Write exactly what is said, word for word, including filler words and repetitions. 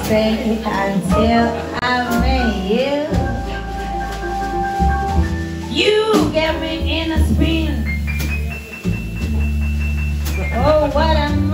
stay until I met you. You get me in a spin. Oh, what a